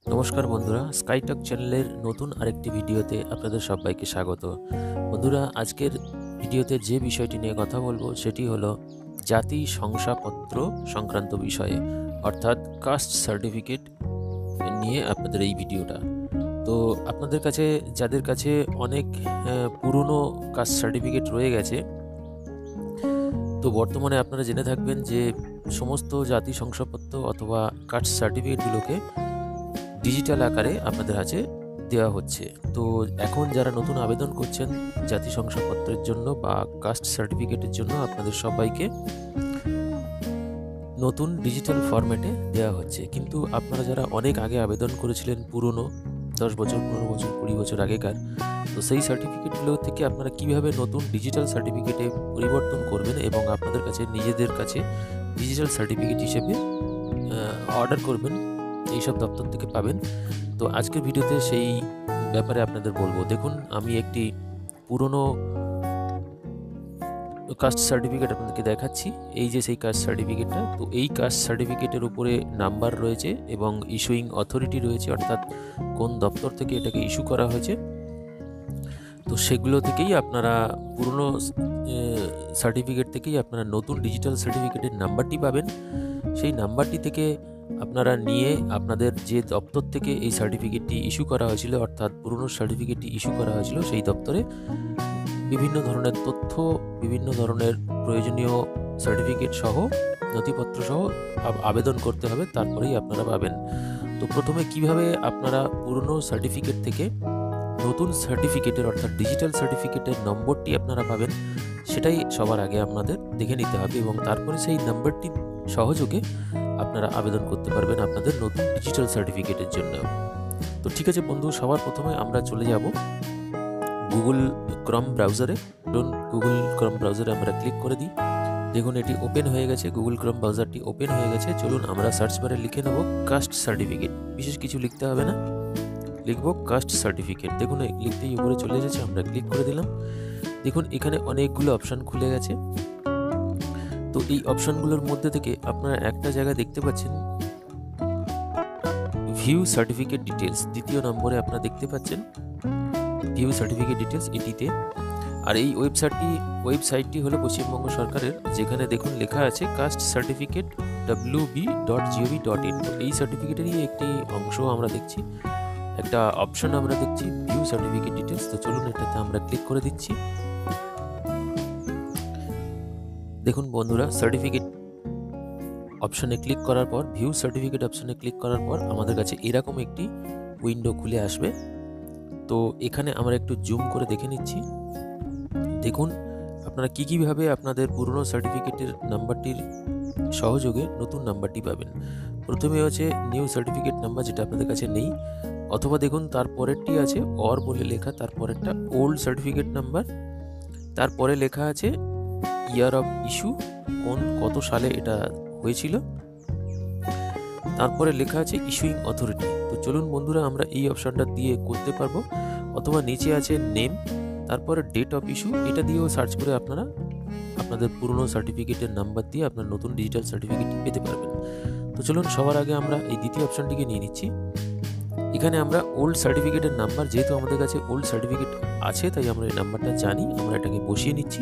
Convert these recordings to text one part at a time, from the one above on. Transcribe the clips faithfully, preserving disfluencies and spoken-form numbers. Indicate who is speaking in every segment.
Speaker 1: নমস্কার বন্ধুরা, স্কাইটক চ্যানেলের নতুন আরেকটি ভিডিওতে আপনাদের সবাইকে স্বাগত। বন্ধুরা, আজকের ভিডিওতে যে বিষয়টি নিয়ে কথা বলবো সেটি হলো জাতি শংসাপত্র সংক্রান্ত বিষয়ে, অর্থাৎ কাস্ট সার্টিফিকেট নিয়ে আপনাদের এই ভিডিওটা। তো আপনাদের কাছে যাদের কাছে অনেক পুরনো কাস্ট সার্টিফিকেট রয়ে গেছে, তো বর্তমানে আপনারা জেনে থাকবেন যে সমস্ত জাতি শংসাপত্র অথবা কাস্ট সার্টিফিকেটগুলোকে ডিজিটাল আকারে আপনাদের কাছে দেওয়া হচ্ছে। তো এখন যারা নতুন আবেদন করছেন জাতি শংসাপত্রের জন্য বা কাস্ট সার্টিফিকেটের জন্য, আপনাদের সবাইকে নতুন ডিজিটাল ফরম্যাটে দেওয়া হচ্ছে। কিন্তু আপনারা যারা অনেক আগে আবেদন করেছিলেন, পুরনো দশ বছর পনেরো বছর কুড়ি বছর আগেকার, তো সেই সার্টিফিকেটগুলো থেকে আপনারা কিভাবে নতুন ডিজিটাল সার্টিফিকেটে পরিবর্তন করবেন এবং আপনাদের কাছে নিজেদের কাছে ডিজিটাল সার্টিফিকেট হিসেবে অর্ডার করবেন, এইসব দপ্তর থেকে পাবেন। তো আজকের ভিডিওতে সেই ব্যাপারে আপনাদের বলবো। দেখুন, আমি একটি পুরনো কাস্ট সার্টিফিকেট আপনাদেরকে দেখাচ্ছি। এই যে সেই কাস্ট সার্টিফিকেটটা, তো এই কাস্ট সার্টিফিকেটের উপরে নাম্বার রয়েছে এবং ইস্যুইং অথরিটি রয়েছে, অর্থাৎ কোন দপ্তর থেকে এটাকে ইস্যু করা হয়েছে। তো সেগুলো থেকেই আপনারা পুরনো সার্টিফিকেট থেকেই আপনারা নতুন ডিজিটাল সার্টিফিকেটের নাম্বারটি পাবেন। সেই নাম্বারটি থেকে আপনারা নিয়ে আপনাদের যে দপ্তর থেকে এই সার্টিফিকেটটি ইস্যু করা হয়েছিল, অর্থাৎ পুরনো সার্টিফিকেটটি ইস্যু করা হয়েছিল, সেই দপ্তরে বিভিন্ন ধরনের তথ্য, বিভিন্ন ধরনের প্রয়োজনীয় সার্টিফিকেট সহ, নথিপত্র সহ আবেদন করতে হবে, তারপরেই আপনারা পাবেন। তো প্রথমে কিভাবে আপনারা পুরনো সার্টিফিকেট থেকে নতুন সার্টিফিকেটের অর্থাৎ ডিজিটাল সার্টিফিকেটের নম্বরটি আপনারা পাবেন, সেটাই সবার আগে আপনাদের দেখে নিতে হবে এবং তারপরে সেই নম্বরটি সহযোগে আপনারা আবেদন করতে পারবেন আপনাদের নতুন ডিজিটাল সার্টিফিকেটের জন্য। তো ঠিক আছে বন্ধু, সবার প্রথমে আমরা চলে যাব গুগল ক্রম ব্রাউজারে। গুগল ক্রম ব্রাউজারে আমরা ক্লিক করে দিই। দেখুন, এটি ওপেন হয়ে গেছে, গুগল ক্রম ব্রাউজারটি ওপেন হয়ে গেছে। চলুন আমরা সার্চ বারে লিখে নেব কাস্ট সার্টিফিকেট। বিশেষ কিছু লিখতে হবে না, লিখব কাস্ট সার্টিফিকেট। দেখুন, লিখতেই উপরে চলে এসেছে, আমরা ক্লিক করে দিলাম। দেখুন, এখানে অনেকগুলো অপশান খুলে গেছে। তো এই অপশানগুলোর মধ্যে থেকে আপনারা একটা জায়গা দেখতে পাচ্ছেন ভিউ সার্টিফিকেট ডিটেলস। দ্বিতীয় নম্বরে আপনারা দেখতে পাচ্ছেন ভিউ সার্টিফিকেট ডিটেলস, এটিতে। আর এই ওয়েবসাইটটি ওয়েবসাইটটি হলো পশ্চিমবঙ্গ সরকারের, যেখানে দেখুন লেখা আছে caste certificate W B dot G O V dot in. তো এই সার্টিফিকেটেরই একটি অংশ আমরা দেখছি, একটা অপশন আমরা দেখছি ভিউ সার্টিফিকেট ডিটেলস। তো চলুন এটাতে আমরা ক্লিক করে দিচ্ছি। দেখুন বন্ধুরা, সার্টিফিকেট অপশনে ক্লিক করার পর, ভিউ সার্টিফিকেট অপশনে ক্লিক করার পর আমাদের কাছে এরকম একটি উইন্ডো খুলে আসবে। তো এখানে আমরা একটু জুম করে দেখে নিচ্ছি। দেখুন, আপনারা কী কীভাবে আপনাদের পুরনো সার্টিফিকেটের নাম্বারটির সহযোগে নতুন নাম্বারটি পাবেন। প্রথমে হচ্ছে নিউ সার্টিফিকেট নাম্বার, যেটা আপনাদের কাছে নেই, অথবা দেখুন তারপরেরটি আছে অর বলে লেখা, তারপরেরটা ওল্ড সার্টিফিকেট নাম্বার, তারপরে লেখা আছে ইয়ার অফ ইস্যু, কোন কত সালে এটা হয়েছিল, তারপরে লেখা আছে ইস্যুইং অথরিটি। তো চলুন বন্ধুরা, আমরা এই অপশনটা দিয়ে করতে পারবো, অথবা নিচে আছে নেম, তারপরে ডেট অফ ইস্যু, এটা দিয়েও সার্চ করে আপনারা আপনাদের পুরনো সার্টিফিকেটের নাম্বার দিয়ে আপনার নতুন ডিজিটাল সার্টিফিকেটটি পেতে পারবেন। তো চলুন সবার আগে আমরা এই দ্বিতীয় অপশনটিকে নিয়ে নিচ্ছি। এখানে আমরা ওল্ড সার্টিফিকেটের নাম্বার, যেহেতু আমাদের কাছে ওল্ড সার্টিফিকেট আছে তাই আমরা এই নাম্বারটা জানি, আমরা এটাকে বসিয়ে নিচ্ছি।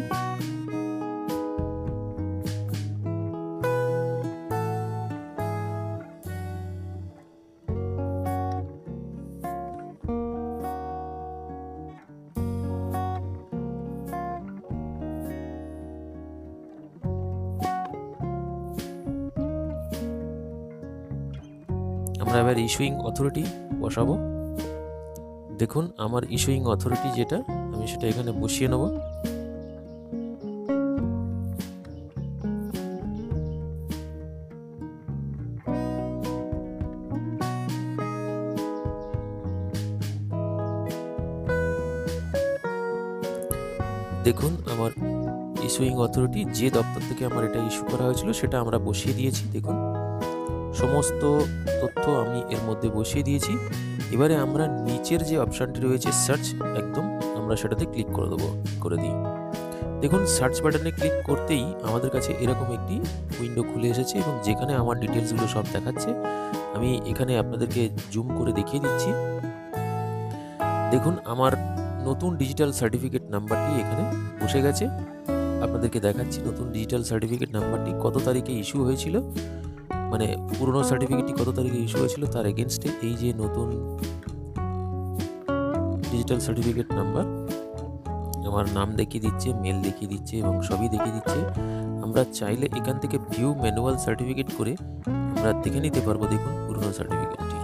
Speaker 1: আমরা এবার ইস্যুইং অথরিটি বসাবো। দেখুন, আমার ইস্যুইং অথরিটি যেটা, আমি সেটা এখানে বসিয়ে নেব। দেখুন, আমার ইস্যুইং অথরিটি, যে দপ্তর থেকে আমার এটা ইস্যু করা হয়েছিল সেটা আমরা বসিয়ে দিয়েছি। দেখুন, সমস্ত তথ্য আমি এর মধ্যে বসিয়ে দিয়েছি। এবারে আমরা নিচের যে অপশানটি রয়েছে সার্চ, একদম আমরা সেটাতে ক্লিক করে দেবো, করে দিই। দেখুন সার্চ বাটনে ক্লিক করতেই আমাদের কাছে এরকম একটি উইন্ডো খুলে এসেছে এবং যেখানে আমার ডিটেলসগুলো সব দেখাচ্ছে। আমি এখানে আপনাদেরকে জুম করে দেখিয়ে দিচ্ছি। দেখুন আমার নতুন ডিজিটাল সার্টিফিকেট নাম্বারটি এখানে বসে গেছে। আপনাদেরকে দেখাচ্ছি নতুন ডিজিটাল সার্টিফিকেট নাম্বারটি কত তারিখে ইস্যু হয়েছিল, মানে পুরনো সার্টিফিকেটটি কত তারিখে ইস্যু হয়েছিল তার এগেনস্টে এই যে নতুন ডিজিটাল সার্টিফিকেট নাম্বার আমার নাম দেখিয়ে দিচ্ছে, মেল দেখিয়ে দিচ্ছে এবং সবই দেখিয়ে দিচ্ছে। আমরা চাইলে এখান থেকে ভিউ ম্যানুয়াল সার্টিফিকেট করে আমরা দেখে নিতে পারবো দেখুন পুরনো সার্টিফিকেটটি।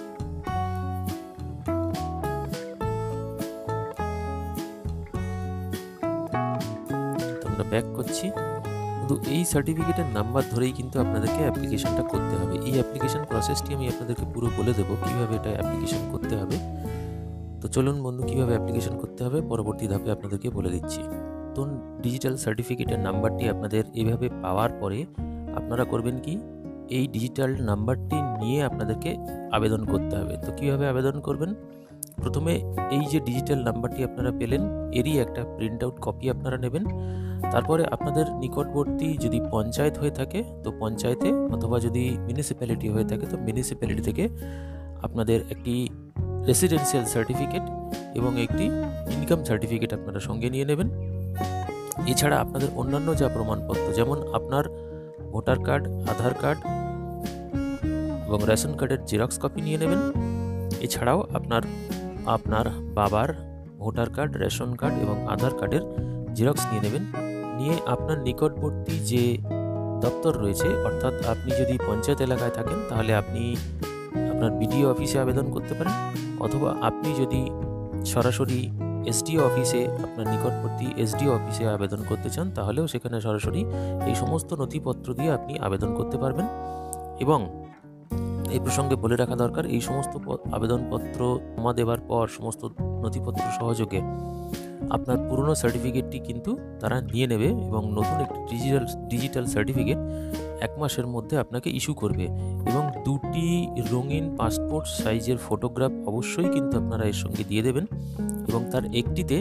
Speaker 1: আমরা ব্যাক করছি। কিন্তু এই সার্টিফিকেটের নাম্বার ধরেই কিন্তু আপনাদেরকে অ্যাপ্লিকেশনটা করতে হবে। এই অ্যাপ্লিকেশন প্রসেসটি আমি আপনাদেরকে পুরো বলে দেবো কীভাবে এটা অ্যাপ্লিকেশন করতে হবে। তো চলুন বন্ধু, কীভাবে অ্যাপ্লিকেশন করতে হবে পরবর্তী ধাপে আপনাদেরকে বলে দিচ্ছি। তো ডিজিটাল সার্টিফিকেটের নাম্বারটি আপনাদের এভাবে পাওয়ার পরে আপনারা করবেন কি, এই ডিজিটাল নাম্বারটি নিয়ে আপনাদেরকে আবেদন করতে হবে। তো কীভাবে আবেদন করবেন, প্রথমে এই যে ডিজিটাল নাম্বারটি আপনারা পেলেন এরই একটা প্রিন্ট আউট কপি আপনারা নেবেন। তারপরে আপনাদের নিকটবর্তী যদি পঞ্চায়েত হয়ে থাকে তো পঞ্চায়েতে, অথবা যদি মিউনিসিপ্যালিটি হয়ে থাকে তো মিউনিসিপ্যালিটি থেকে আপনাদের একটি রেসিডেন্সিয়াল সার্টিফিকেট এবং একটি ইনকাম সার্টিফিকেট আপনারা সঙ্গে নিয়ে নেবেন। এছাড়া আপনাদের অন্যান্য যা প্রমাণপত্র, যেমন আপনার ভোটার কার্ড, আধার কার্ড এবং রেশন কার্ডের জেরক্স কপি নিয়ে নেবেন। এছাড়াও আপনার আপনার বাবার ভোটার কার্ড, রেশন কার্ড এবং আধার কার্ডের জেরক্স নিয়ে নেবেন। নিয়ে আপনার নিকটবর্তী যে দপ্তর রয়েছে, অর্থাৎ আপনি যদি পঞ্চায়েত এলাকায় থাকেন তাহলে আপনি আপনার বিডিও অফিসে আবেদন করতে পারেন, অথবা আপনি যদি সরাসরি এসডিও অফিসে, আপনার নিকটবর্তী এসডিও অফিসে আবেদন করতে চান তাহলেও সেখানে সরাসরি এই সমস্ত নথিপত্র দিয়ে আপনি আবেদন করতে পারবেন। এবং এই প্রসঙ্গে বলে রাখা দরকার, এই সমস্ত আবেদনপত্র জমা দেওয়ার পর সমস্ত নথিপত্র সহযোগে আপনার পুরনো সার্টিফিকেটটি কিন্তু তারা নিয়ে নেবে এবং নতুন একটি ডিজিটাল ডিজিটাল সার্টিফিকেট এক মাসের মধ্যে আপনাকে ইস্যু করবে। এবং দুটি রঙিন পাসপোর্ট সাইজের ফটোগ্রাফ অবশ্যই কিন্তু আপনারা এর সঙ্গে দিয়ে দেবেন এবং তার একটিতে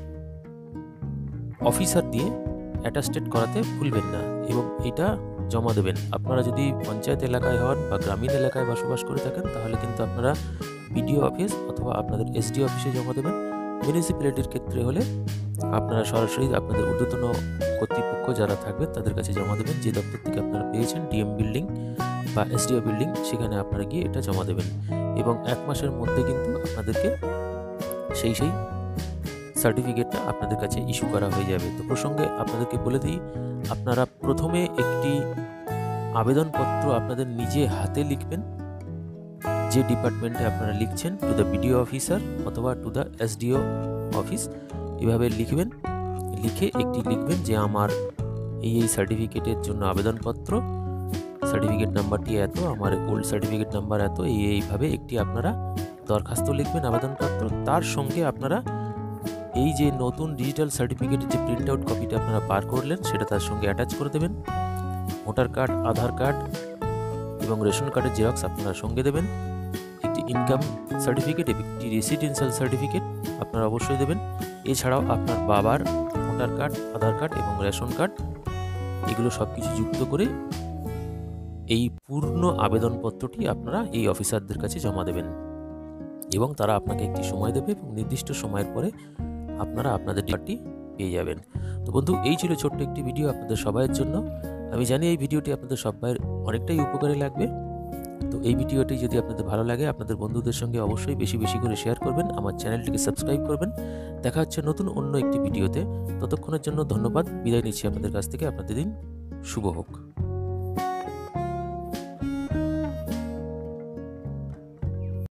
Speaker 1: অফিসার দিয়ে অ্যাটাস্টেড করাতে ভুলবেন না এবং এটা জমা দেবেন। আপনারা যদি পঞ্চায়েত এলাকায় হন বা গ্রামীণ এলাকায় বসবাস করে থাকেন তাহলে কিন্তু আপনারা বিডিও অফিস অথবা আপনাদের এসডিও অফিসে জমা দেবেন। মিউনিসিপ্যালিটির ক্ষেত্রে হলে আপনারা সরাসরি আপনাদের ঊর্ধ্বতন কর্তৃপক্ষ যারা থাকবে তাদের কাছে জমা দেবেন। যে দপ্তর থেকে আপনারা পেয়েছেন, ডিএম বিল্ডিং বা এসডিও বিল্ডিং, সেখানে আপনারা গিয়ে এটা জমা দেবেন এবং এক মাসের মধ্যে কিন্তু আপনাদেরকে সেই সেই সার্টিফিকেটটা আপনাদের কাছে ইস্যু করা হয়ে যাবে। তো প্রসঙ্গে আপনাদেরকে বলে দিই, আপনারা প্রথমে একটি আবেদনপত্র আপনাদের নিজে হাতে লিখবেন, যে ডিপার্টমেন্টে আপনারা লিখছেন, টু দ্য বিডিও অফিসার অথবা টু দ্য এসডিও অফিস, এভাবে লিখবেন। লিখে একটি লিখবেন যে আমার এই এই সার্টিফিকেটের জন্য আবেদনপত্র, সার্টিফিকেট নাম্বারটি এত, আমার ওল্ড সার্টিফিকেট নাম্বার এত, এই এইভাবে একটি আপনারা দরখাস্ত লিখবেন, আবেদনপত্র। তার সঙ্গে আপনারা এই যে নতুন ডিজিটাল সার্টিফিকেটের যে প্রিন্ট আউট কপিটা আপনারা বার করলেন সেটা তার সঙ্গে অ্যাটাচ করে দেবেন। ভোটার কার্ড, আধার কার্ড এবং রেশন কার্ডের জেরক্স আপনারা সঙ্গে দেবেন। একটি ইনকাম সার্টিফিকেট, একটি রেসিডেন্সিয়াল সার্টিফিকেট আপনারা অবশ্যই দেবেন। এছাড়াও আপনার বাবার ভোটার কার্ড, আধার কার্ড এবং রেশন কার্ড, এগুলো সব কিছু যুক্ত করে এই পূর্ণ আবেদনপত্রটি আপনারা এই অফিসারদের কাছে জমা দেবেন এবং তারা আপনাকে একটি সময় দেবে এবং নির্দিষ্ট সময়ের পরে আপনারা আপনাদের ডিপার্টটি পেয়ে যাবেন। তো বন্ধু, এই ছিল ছোট্ট একটি ভিডিও আপনাদের সবাইয়ের জন্য। আমি জানি এই ভিডিওটি আপনাদের সবাই অনেকটাই উপকারে লাগবে। তো এই ভিডিওটি যদি আপনাদের ভালো লাগে আপনাদের বন্ধুদের সঙ্গে অবশ্যই বেশি বেশি করে শেয়ার করবেন, আমার চ্যানেলটিকে সাবস্ক্রাইব করবেন। দেখা হচ্ছে নতুন অন্য একটি ভিডিওতে। ততক্ষণের জন্য ধন্যবাদ, বিদায় নিচ্ছি আপনাদের কাছ থেকে। আপনাদের দিন শুভ হোক।